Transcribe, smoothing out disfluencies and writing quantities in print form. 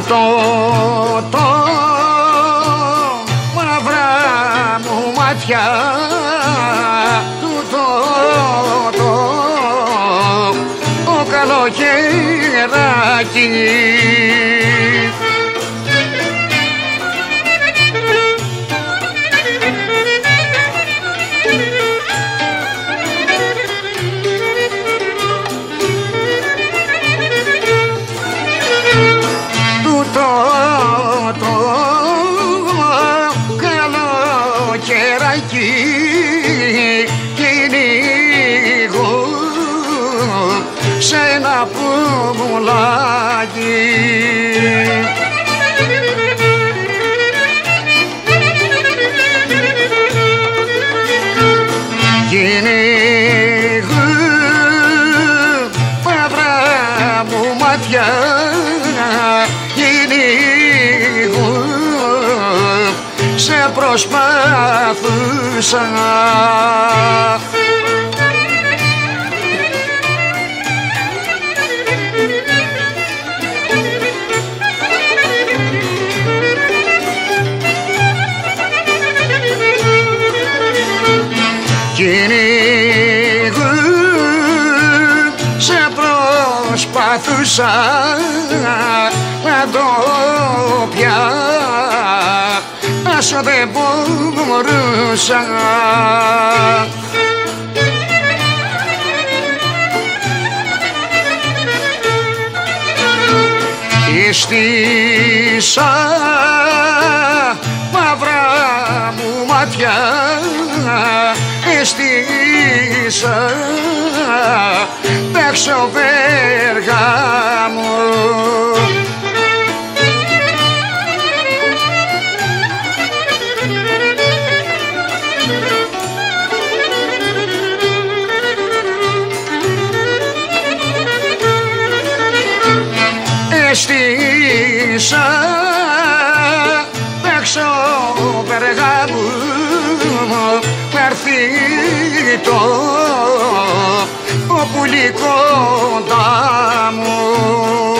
το μαύρα μου μάτια το καλοκαιράκι το καλοκαιράκι κυνηγώ σε ένα πουλάκι. Κυνηγώ μαύρα μου μάτια, κυνηγώ σε προσπαθούσα. Κυνηγώ σε προσπαθούσα να το πιάσω, δεν μπορούσα. Ιστήσα μαύρα μου μάτια, ιστήσα παίξω Πέργαμο. Ιστήσα παίξω Πέργαμο, έρθει το πουλί κοντά μου.